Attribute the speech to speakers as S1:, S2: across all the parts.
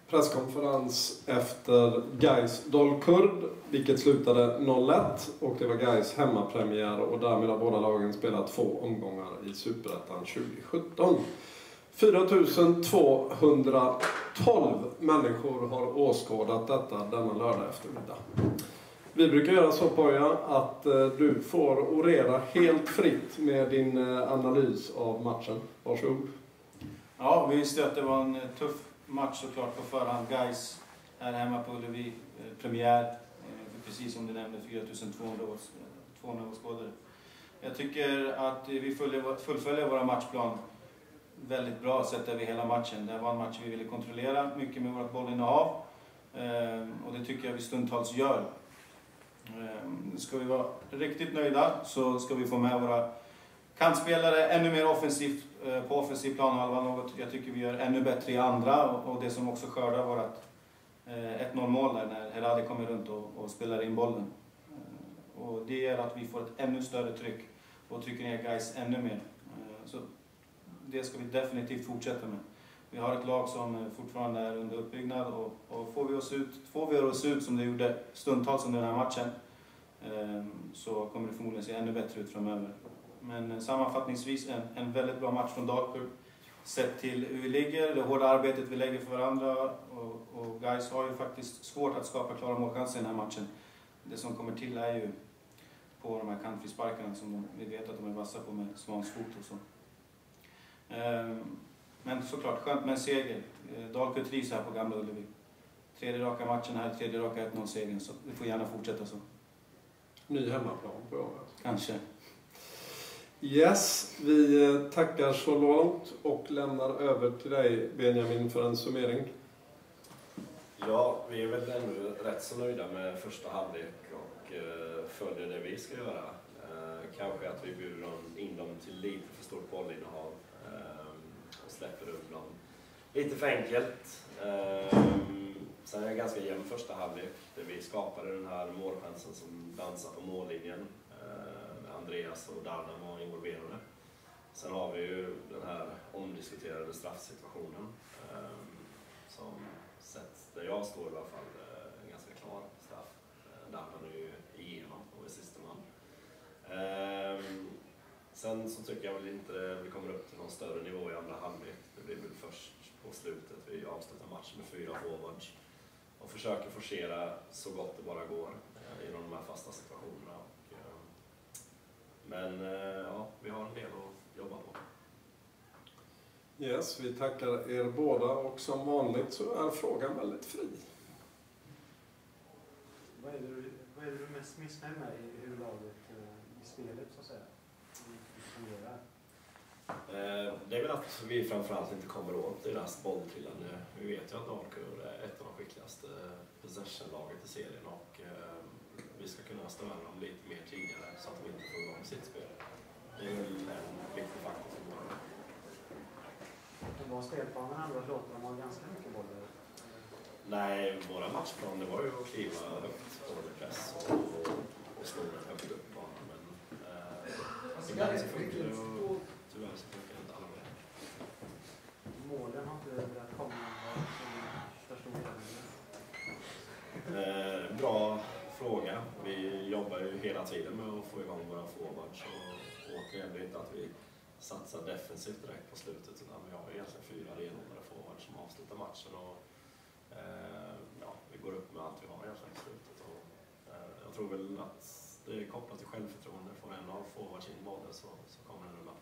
S1: presskonferens efter Gais Dalkurd, vilket slutade 0-1, och det var Gais hemmapremiär och därmed har båda lagen spelat 2 omgångar i Superettan 2017. 4212 människor har åskådat detta denna lördag eftermiddag. Vi brukar göra så, Poja, att du får orera helt fritt med din analys av matchen. Varsågod.
S2: Ja, vi visste att det var en tuff match såklart på förhand. Gais här hemma på Ullevi, premiär, precis som du nämnde, 4200 åskådare. Jag tycker att vi fullföljer våra matchplan väldigt bra sett över hela matchen. Det var en match vi ville kontrollera mycket med vårt bollinnehav, och det tycker jag vi stundtals gör. Ska vi vara riktigt nöjda så ska vi få med våra kantspelare ännu mer offensivt på offensiv planhalva, något jag tycker vi gör ännu bättre i andra, och det som också skördar vårt 1-0 mål där när Heradi kommer runt och spelar in bollen. Och det gör att vi får ett ännu större tryck och trycker ner Gais ännu mer. Så det ska vi definitivt fortsätta med. Vi har ett lag som fortfarande är under uppbyggnad, och får vi oss ut som det gjorde stundtals under den här matchen, så kommer det förmodligen se ännu bättre ut framöver. Men sammanfattningsvis en väldigt bra match från Dalkurd. Sett till hur vi ligger, det hårda arbetet vi lägger för varandra, och Gais har ju faktiskt svårt att skapa klara målchanser i den här matchen. Det som kommer till är ju på de här kantfrisparkarna som vi vet att de är vassa på med Svans fot och så. Men såklart, skönt med en seger. Dalkurd trivs här på Gamla Ullevi. 3:e raka matchen här, 3:e raka 1-0-segern, så vi får gärna fortsätta så.
S1: Ny hemmaplan på året.
S2: Kanske.
S1: Yes, vi tackar så långt och lämnar över till dig, Benjamin, för en summering.
S3: Ja, vi är väl ännu rätt så nöjda med första halvlek och följer det vi ska göra. Kanske att vi bjuder in dem till lite för stort bollinnehav och släpper upp dem lite för enkelt. Sen är det ganska jämn första halvlek där vi skapade den här målchansen som dansar på mållinjen. Andreas och Darna var involverade. Sen har vi ju den här omdiskuterade straffsituationen som sett där jag står i alla fall en ganska klar straff. Darna är ju igenom och är sista man. Sen så tycker jag väl inte vi kommer upp till någon större nivå i andra halvlek. Det blir väl först på slutet vi avslutar matchen med 4 forwards och försöker forcera så gott det bara går i de här fasta situationerna. Men ja, vi har en del att jobba på.
S1: Yes, vi tackar er båda, och som vanligt så är frågan väldigt fri.
S4: Vad är det du mest missnöjd med i hur laget i spelet så att säga fungerar?
S3: Det är väl att vi framförallt inte kommer åt deras bolltrillande. Vi vet ju att Dalkurd är ett av de skickligaste possession-laget i serien, och vi ska kunna störa dem lite mer tidigare så att de inte får igång sitt spel. Det är väl en viktig faktor för våra.
S4: Det var spelplanen ändå att låta dem ha ganska mycket bollar?
S3: Nej, våra matchplan det var ju att kliva högt på press och slå den högt upp på banan. Men ibland så funkar det, och tyvärr så funkar det inte alla med.
S4: Målen har inte velat komma som förstod det.
S3: Bra fråga. Vi jobbar ju hela tiden med att få igång våra forwards, och återigen det är inte att vi satsar defensivt direkt på slutet, utan vi har egentligen 4 renodlade forwards som avslutar matchen, och ja, vi går upp med allt vi har egentligen i slutet, och jag tror väl att det är kopplat till självförtroende. Får en av forwards in bollen så kommer den rulla på.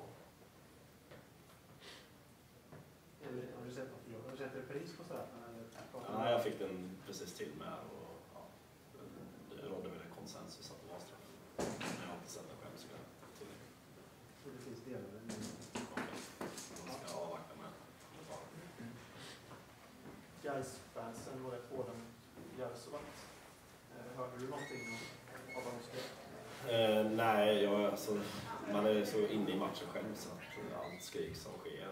S4: Har du sett repris på straffen?
S3: Ja, jag fick den precis till med, och ja, det rådde väl en konsensus att det var straff. Men jag har inte sett den själv, så jag tillägger.
S4: Så det finns delar i det.
S3: Okej, då ska jag avvakta med det.
S4: Gais-fansen var rätt hårda mot Järvsövatt. Hörde du någonting av vad de skrev?
S3: Nej, alltså, man är så inne i matchen själv så att allt skrik som sker.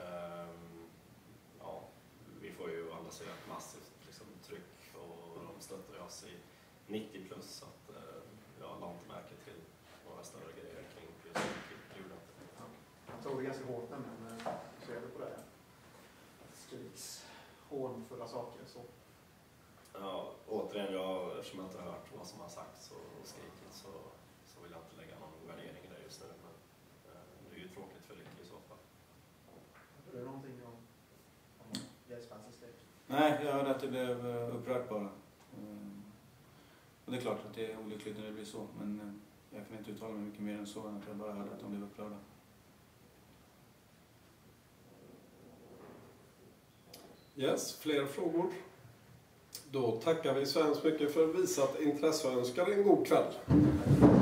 S3: Ja, vi får ju å andra sidan ett massivt liksom, tryck, och de stöttar oss i 90 plus, så att jag la inte märke till några större grejer kring just ljudet.
S4: Jag tror det är ganska hårt, men så är det på det. Skriks hån hotfulla saker. Så.
S3: Ja, återigen, eftersom jag inte har hört vad som har sagts och skrikit så vill jag inte lägga någon värdering i det just nu. Men det är ju tråkigt för Lycke i så fall.
S4: Är det någonting om Gais-fansens del?
S2: Nej, jag hörde att det blev upprört bara. Och det är klart att det är olyckligt när det blir så, men jag kan inte uttala mig mycket mer än så än att jag bara hörde att de blev upprörda.
S1: Yes, fler frågor? Då tackar vi så hemskt mycket för visat intresse och önskar en god kväll.